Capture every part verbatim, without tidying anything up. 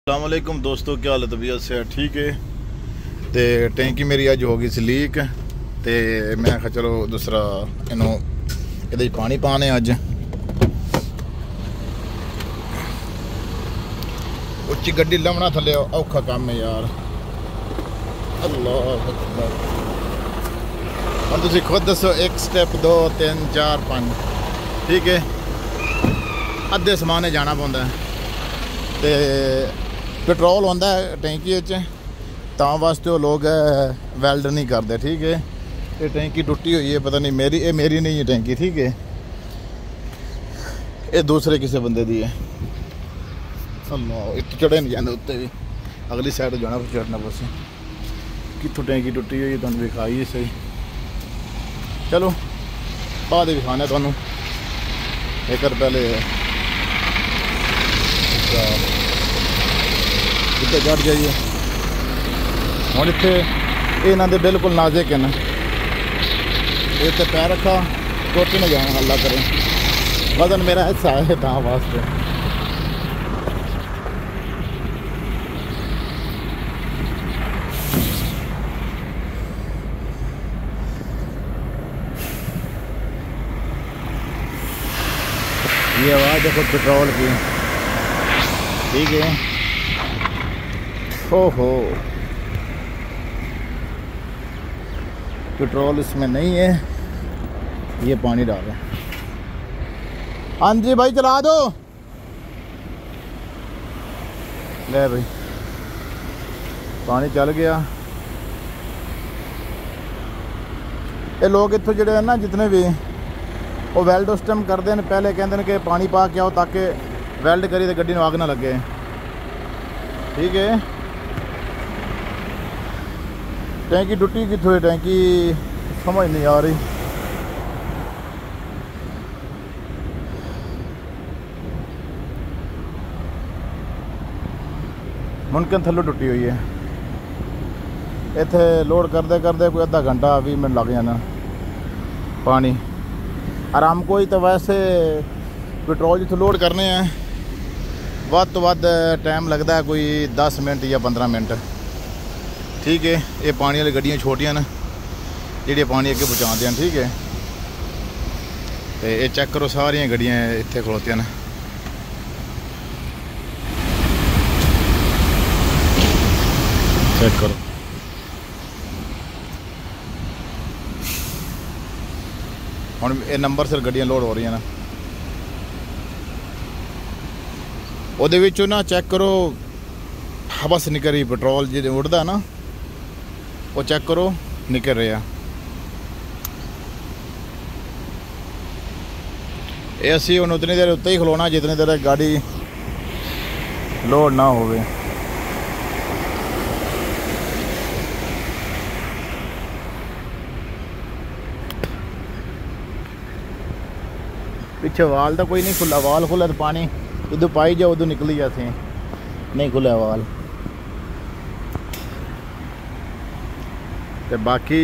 अस्सलाम वालेकुम दोस्तों, क्या हाल है? तबीयत से ठीक है। तो टैंकी मेरी अज हो गई सी लीक, तो मैं आखा चलो दूसरा इनू ये पानी पाने अज उच्ची गड्डी लमना थले औखा काम है यार। अल्लाह अकबर। हम तुम खुद दसो, एक स्टेप दो तीन चार पाँच, ठीक है। अद्धे समाने जाना पौंदा है ते पेट्रोल होंदा है टैंकी ता वास्ते वो लोग वैल्ड नहीं करते, ठीक है। ये टैंकी टुटी हुई है, पता नहीं मेरी ये मेरी नहीं है टैंकी, ठीक है। ये दूसरे किसी बंदे दी है। अल्लाह इत चढ़े नहीं जाते उत्ते भी, अगली साइड जाना फिर चढ़ना बस। कितों टैंकी टुटी हुई तुम दिखाई है सही। चलो बाद दिखाने तुम एक पहले इतने चढ़ जाइए। हम इतने इन्हों के बिल्कुल नाजुक हैं, इतने पैर रखा टुट न जाना, हल्ला करें। वजन मेरा हिस्सा है ता वास्ते। ये आवाज़ देखो पेट्रोल की, ठीक है। ओहो पेट्रोल इसमें नहीं है, ये पानी डाल रहा है। हाँ जी भाई चला दो, ले भाई पानी चल गया। ये लोग इतों जोड़े हैं ना जितने भी वो वेल्ड उस टाइम करते हैं, पहले कहते हैं कि पानी पा के आओ ताकि वेल्ड करी तो गड्डी आग ना लगे, ठीक है। टैंकी टुटी कितों है, टैंकी समझ नहीं आ रही। मुमकिन थल्लों टुटी हुई है। इत्थे लोड करते करते कोई अद्धा घंटा भी मिनट लग जाना। पानी आराम को ही तो वैसे पेट्रोल जितों लोड करने हैं वध तो वध टाइम लगता है कोई दस मिनट या पंद्रह मिनट, ठीक है। ये पानी वाली गड्डियाँ छोटियां न जी पानी अगे पहुँचाते हैं, ठीक है। तो ये चेक करो सारिया गड्डियाँ इतने खलोतियां न। चेक करो हम ये नंबर सिर गड्डियाँ लोड हो रही हैं ना। ਉਹਦੇ ਵਿੱਚੋਂ ना चेक करो हवस निकल रही, पेट्रोल जो उड़ता ना वो चेक करो निकल रहा। ये असी हम उतनी देर उत्ते ही खलोना जितनी देर गाड़ी लोड ना होवे। पिछे वाल तो कोई नहीं खुला, वाल खुला तो पानी उदू पाई जाओ उदू निकली जाते, नहीं खुला वाल। तो बाकी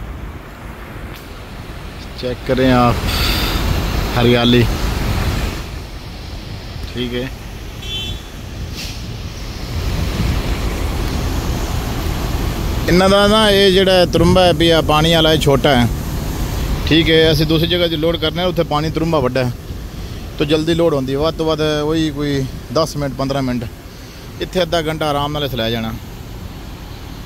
चेक करें आप हरियाली, ठीक है। इन्हों का ना ये जोड़ा तरुंबा है भी पानी वाला छोटा है, ठीक है। असं दूसरी जगह जो लोड करने उत्थे पानी तरुंबा वड्डा है तो जल्दी लोड होती है। वध तो वध वही कोई दस मिनट पंद्रह मिनट, इत्थे अद्धा घंटा आराम नाल लै जाना।